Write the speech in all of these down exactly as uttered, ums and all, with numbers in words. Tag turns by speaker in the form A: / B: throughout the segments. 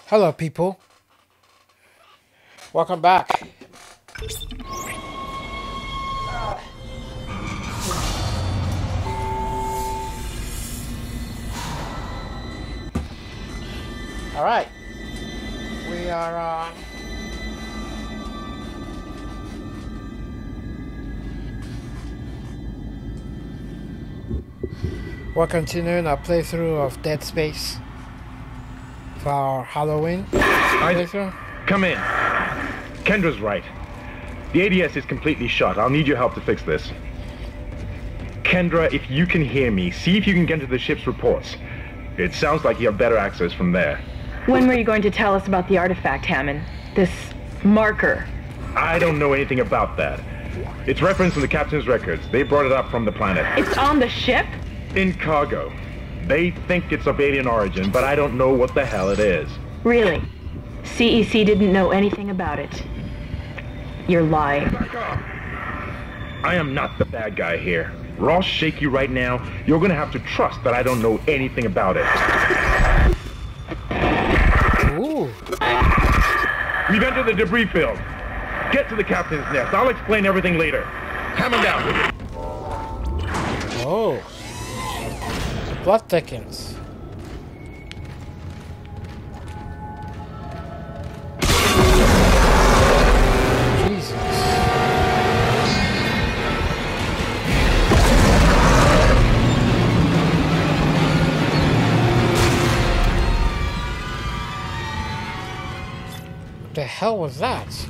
A: Hello, people. Welcome back. All right, we are. Uh, we're continuing our playthrough of Dead Space for our Halloween playthrough.
B: Come in. Kendra's right. The A D S is completely shut. I'll need your help to fix this. Kendra, if you can hear me, see if you can get to the ship's reports. It sounds like you have better access from there.
C: When were you going to tell us about the artifact, Hammond? This marker?
B: I don't know anything about that. It's referenced in the captain's records. They brought it up from the planet.
C: It's on the ship?
B: In cargo. They think it's of alien origin, but I don't know what the hell it is.
C: Really? C E C didn't know anything about it. You're lying.
B: Back off. I am not the bad guy here. Ross shake you right now. You're gonna have to trust that I don't know anything about it.
A: Ooh.
B: We've entered the debris field. Get to the captain's nest. I'll explain everything later. Hammond down.
A: Oh. Blood thickens. Jesus. What the hell was that?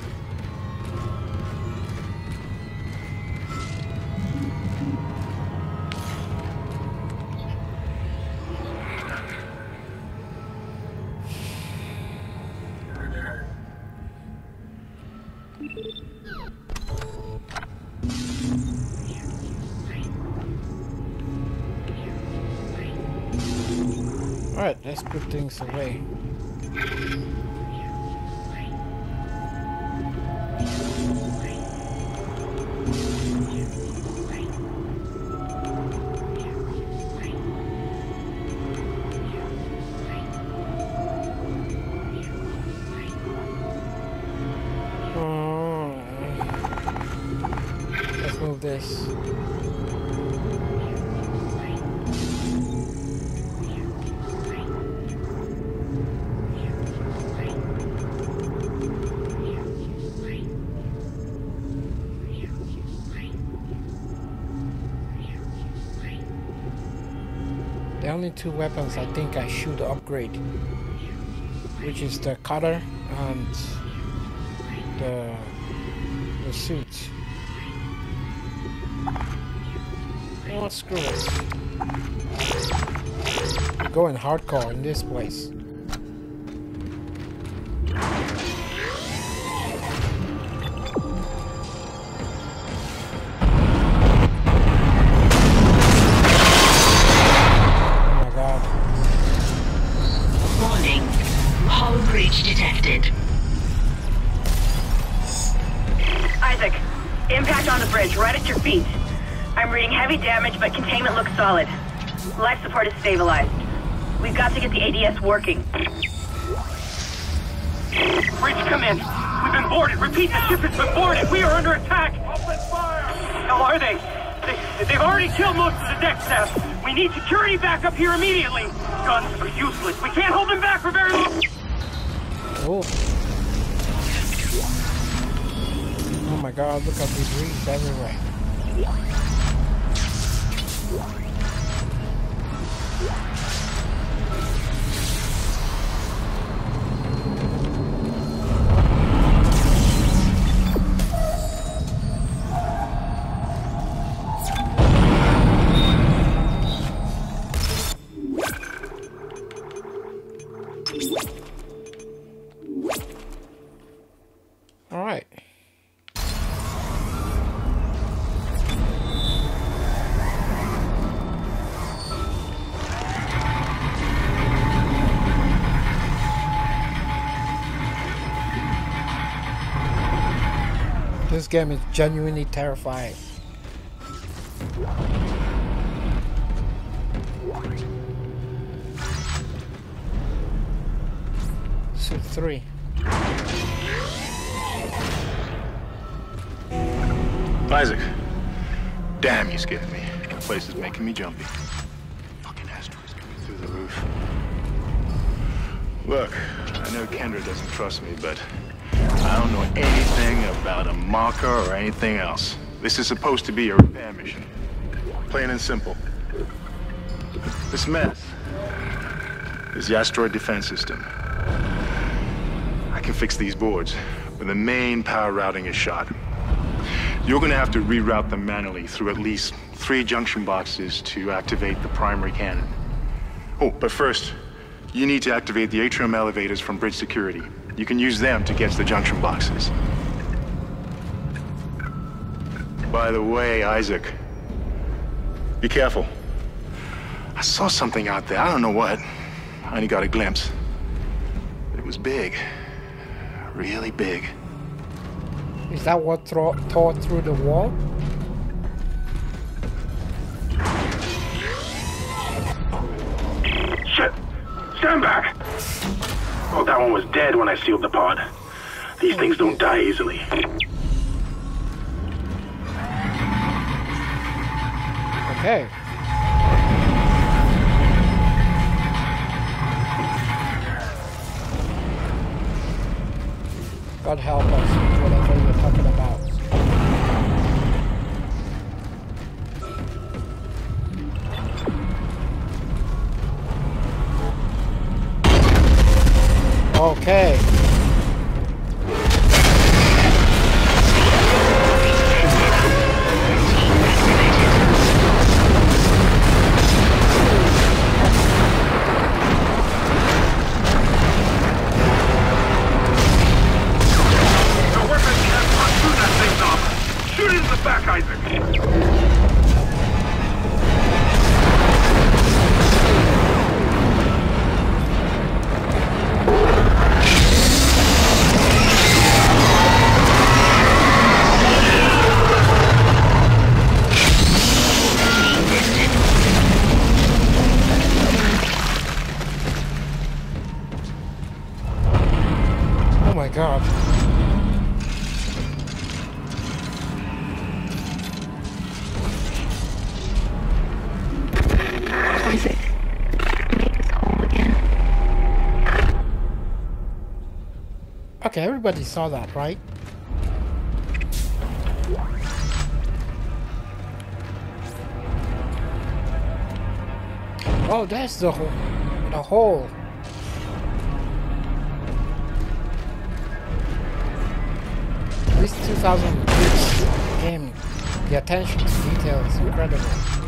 A: Alright, let's put things away. Oh. Let's move this. The only two weapons I think I should upgrade, which is the cutter and the the suit. Oh, screw it. I'm going hardcore in this place.
D: Detected.
E: Isaac, impact on the bridge, right at your feet. I'm reading heavy damage, but containment looks solid. Life support is stabilized. We've got to get the A D S working.
F: Bridge, come in. We've been boarded. Repeat, the ship has been boarded. We are under attack. Open fire. How are they? they? They've already killed most of the deck staff. We need security back up here immediately. Guns are useless. We can't hold them back for very long.
A: Oh. Oh my god, look at these reeds everywhere. All right. This game is genuinely terrifying. suit three.
G: Isaac. Damn, you scared me. That place is making me jumpy. Fucking asteroids coming through the roof. Look, I know Kendra doesn't trust me, but I don't know anything about a marker or anything else. This is supposed to be a repair mission. Plain and simple. This mess is the asteroid defense system. I can fix these boards, but the main power routing is shot. You're gonna have to reroute them manually through at least three junction boxes to activate the primary cannon. Oh, but first, you need to activate the atrium elevators from bridge security. You can use them to get to the junction boxes. By the way, Isaac, be careful. I saw something out there, I don't know what. I only got a glimpse. It was big. Really big.
A: Is that what thro tore through the wall?
F: Shit! Stand back! Oh, that one was dead when I sealed the pod. These things don't die easily.
A: Okay. God help us with whatever you're talking about. Okay. God.
C: Isaac, make us whole again.
A: Okay, everybody saw that, right? Oh, that's the hole. The hole. This two thousand six game, the attention to detail is incredible.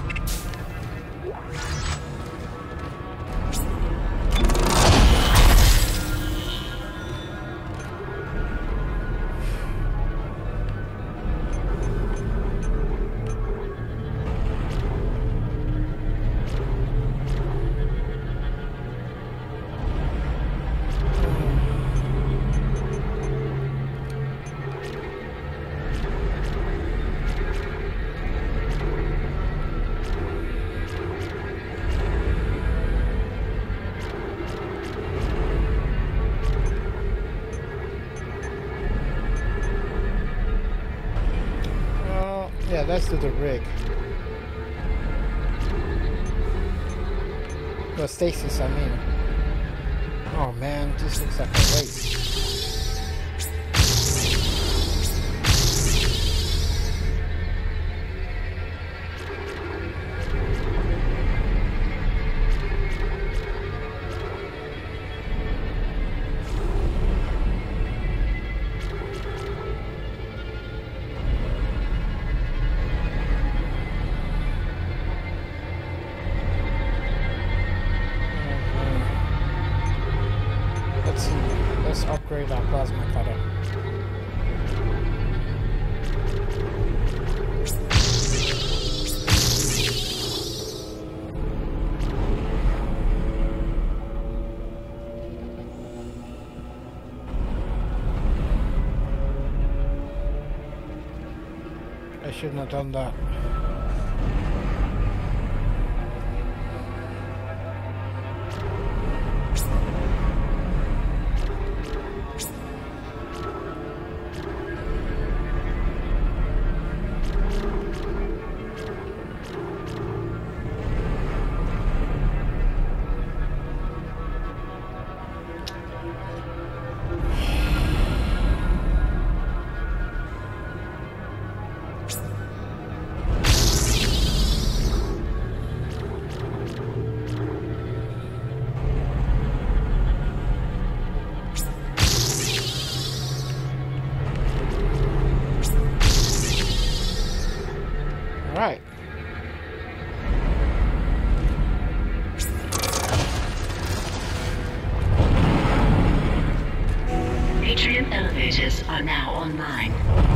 A: Yeah, let's do the rig. The stasis, I mean. Oh man, this looks like a race. Upgrade our plasma cutter. I shouldn't have done that. Right.
D: Atrium elevators are now online.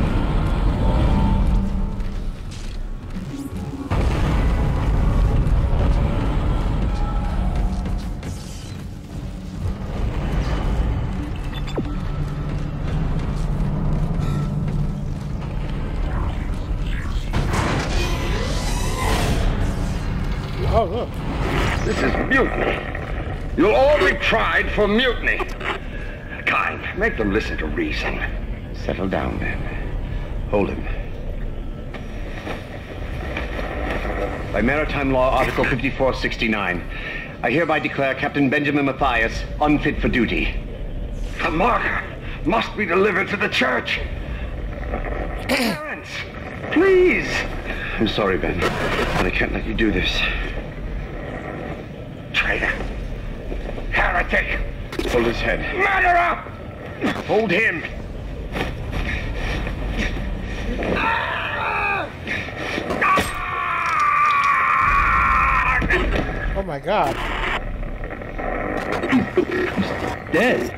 A: Oh, look.
H: This is mutiny. You'll all be tried for mutiny. Kind, make them listen to reason. Settle down, then. Hold him. By Maritime Law, Article fifty-four sixty-nine, I hereby declare Captain Benjamin Mathias unfit for duty. The marker must be delivered to the church. Parents, please. I'm sorry, Ben, but I can't let you do this. Traitor. Heretic. Hold his head. Murderer! Hold him.
A: Oh my God.
H: Dead.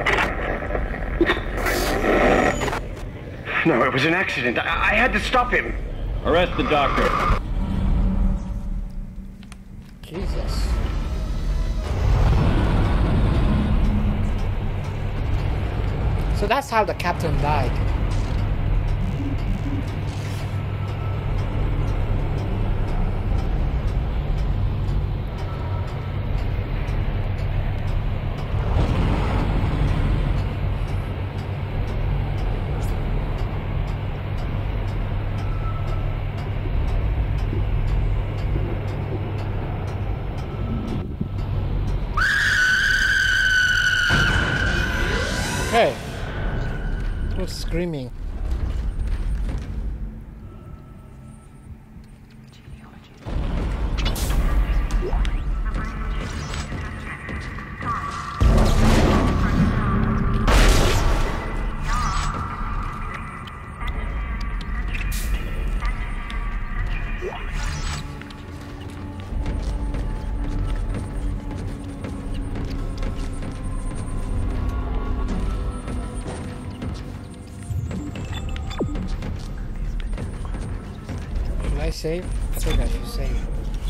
H: No, it was an accident. I, I had to stop him.
I: Arrest the doctor.
A: Jesus. So that's how the captain died. Okay. Who's screaming? Save? I think I should save.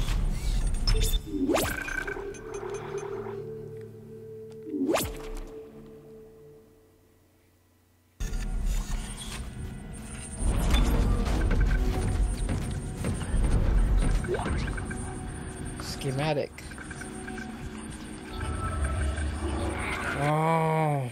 A: Schematic. Oh.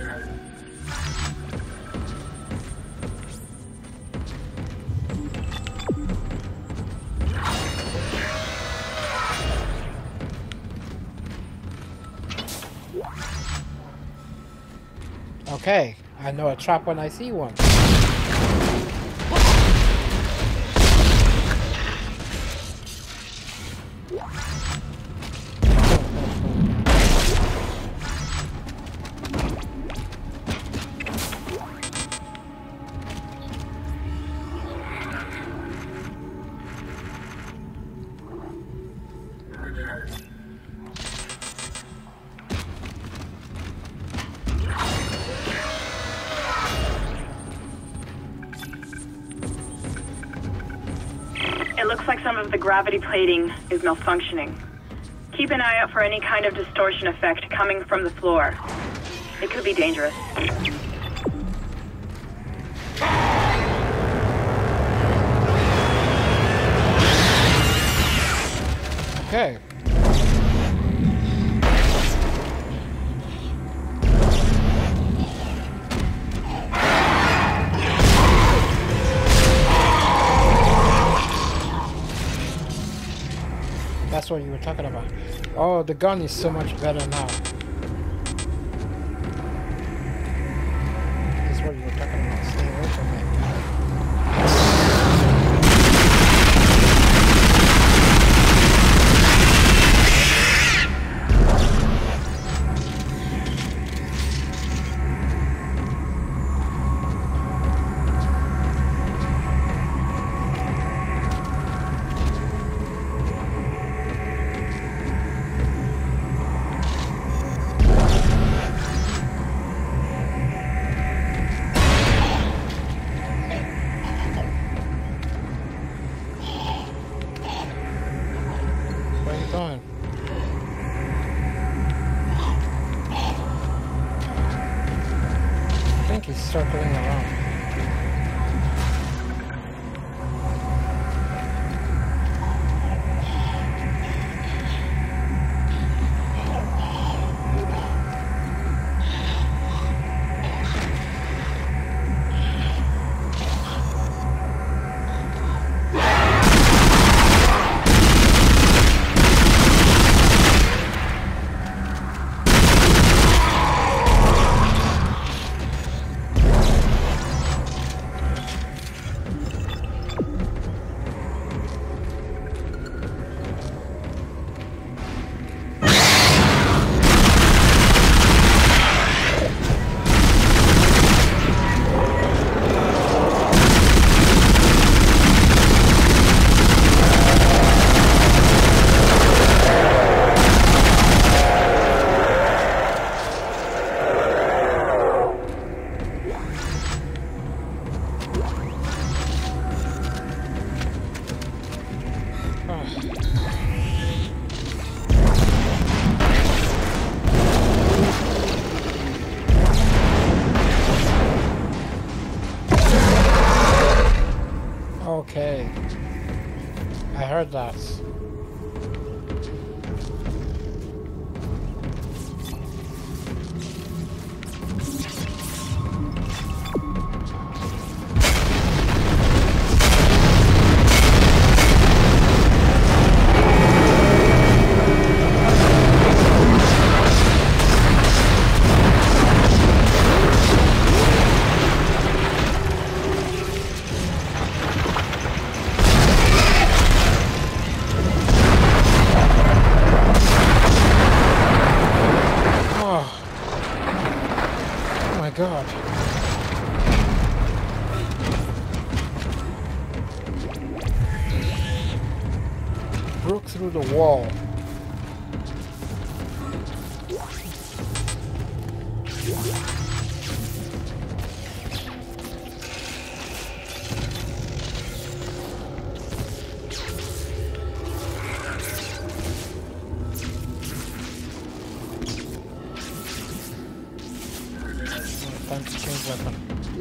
A: Okay, I know a trap when I see one.
E: It looks like some of the gravity plating is malfunctioning. Keep an eye out for any kind of distortion effect coming from the floor. It could be dangerous.
A: Okay. That's what you were talking about. Oh, the gun is so much better now. That's what you were talking about. Stay away from it. circling around. Okay, I heard that. God. Broke through the wall. Time to change weapon.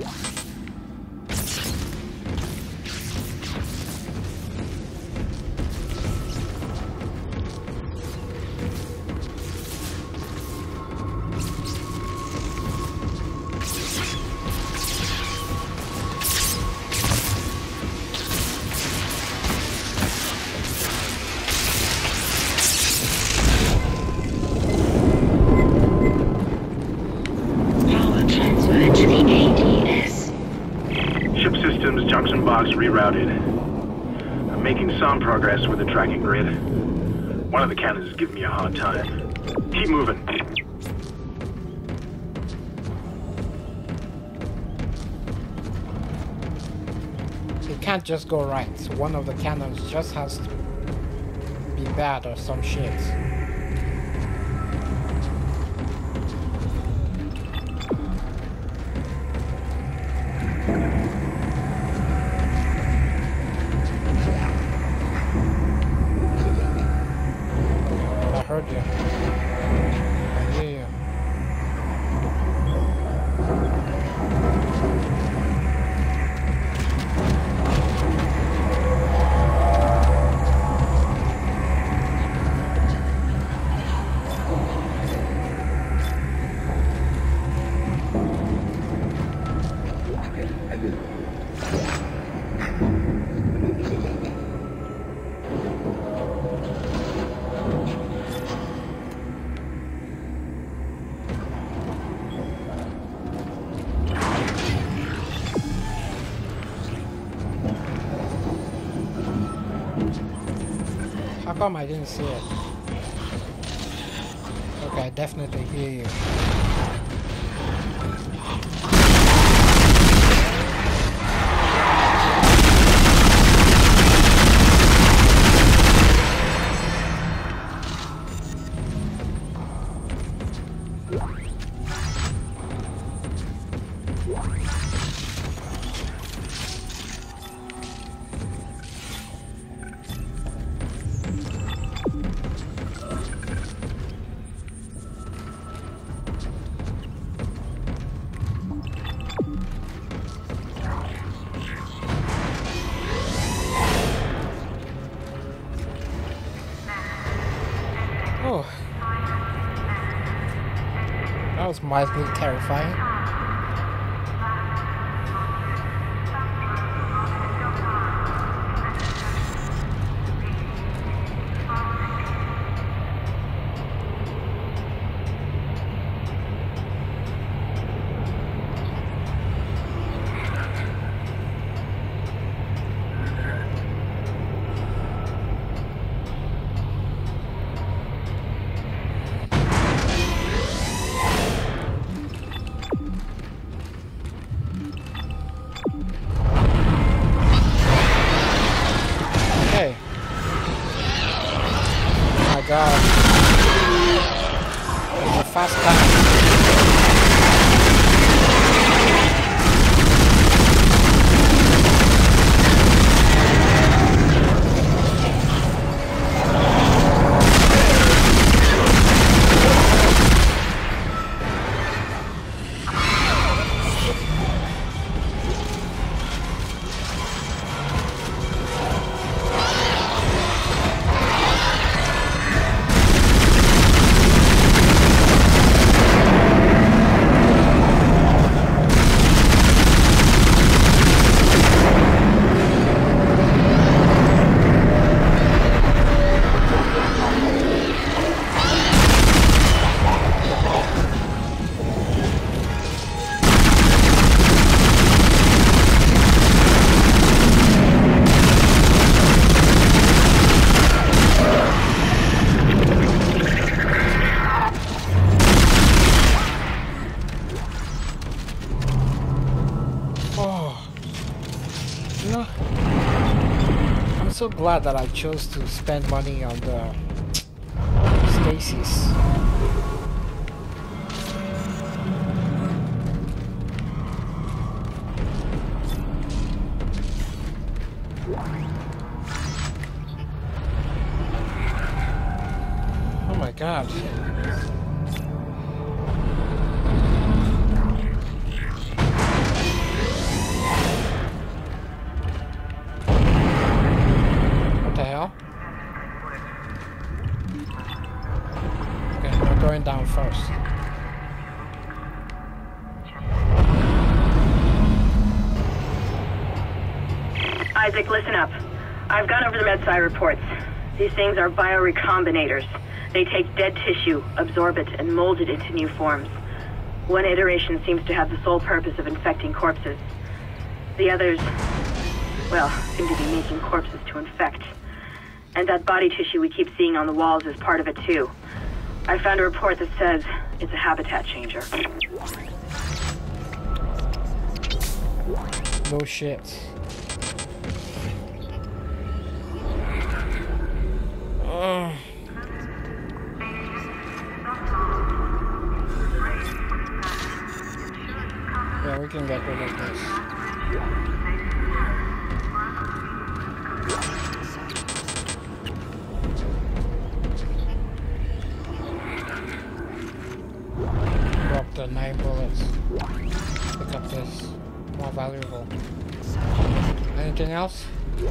G: Rerouted. I'm making some progress with the tracking grid. One of the cannons is giving me a hard time. Keep moving.
A: It can't just go right. One of the cannons just has to be bad or some shit. I heard you. I hear you. How come I didn't see it? Okay, I definitely hear you. was mildly terrifying. God. It's a fast time. I'm so glad that I chose to spend money on the Stasis. Oh my God. Down first.
E: Isaac, listen up. I've gone over the MedSci reports. These things are biorecombinators. They take dead tissue, absorb it, and mold it into new forms. One iteration seems to have the sole purpose of infecting corpses. The others, well, seem to be making corpses to infect. And that body tissue we keep seeing on the walls is part of it too. I found a report that says it's a habitat changer.
A: No shit. Uh. Yeah, we can get rid of this. The nine bullets. Pick up this. More valuable. Anything else?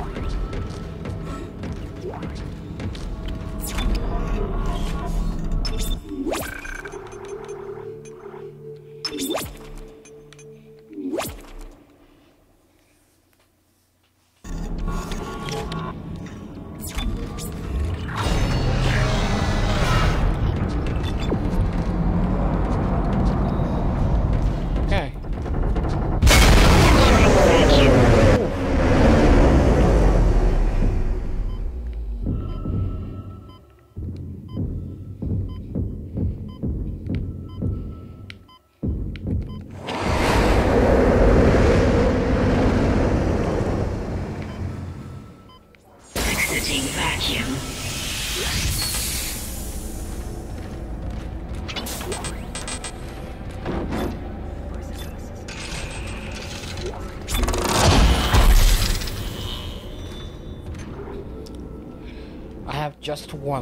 A: Just one.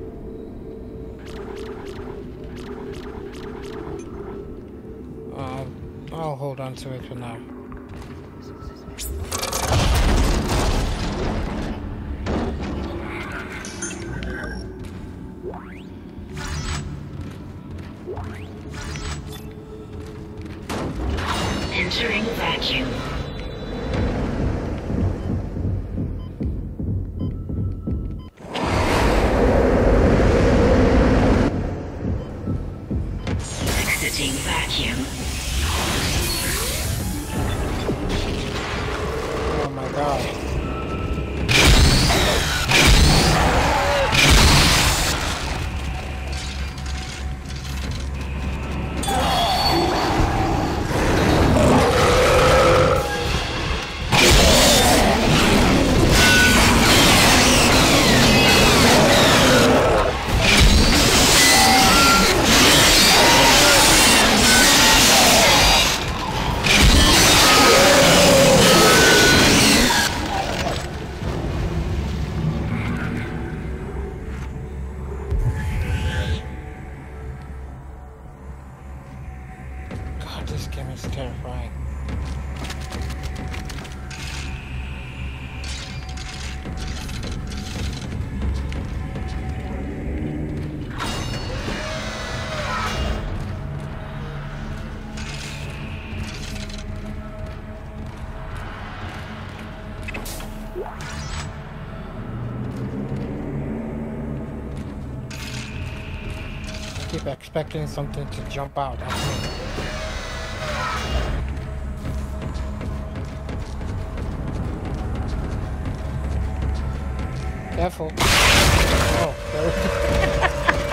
A: Uh, hold on to it for now.
D: Entering vacuum. Exiting vacuum.
A: Oh my god. This game is terrifying. I keep expecting something to jump out at me. Careful. Oh, there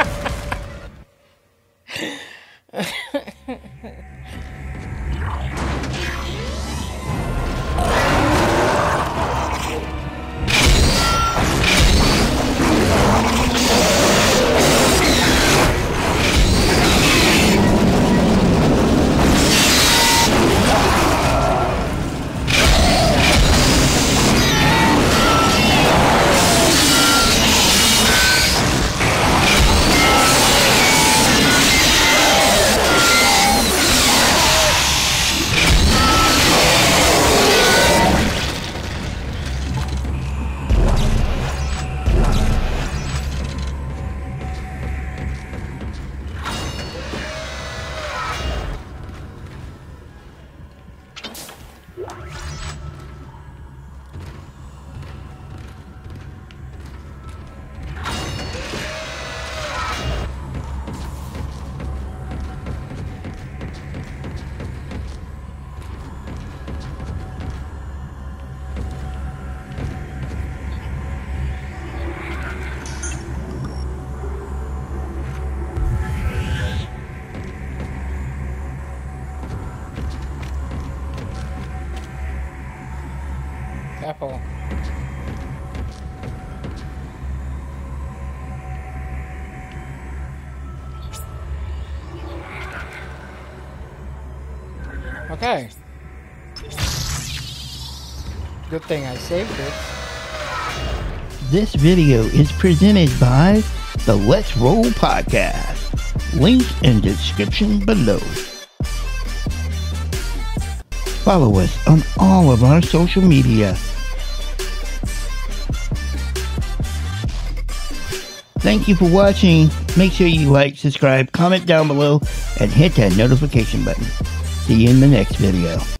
A: Apple. Okay. Good thing I saved it.
I: This video is presented by the Let's Roll Podcast. Link in description below. Follow us on all of our social media. Thank you for watching. Make sure you like, subscribe, comment down below, and hit that notification button. See you in the next video.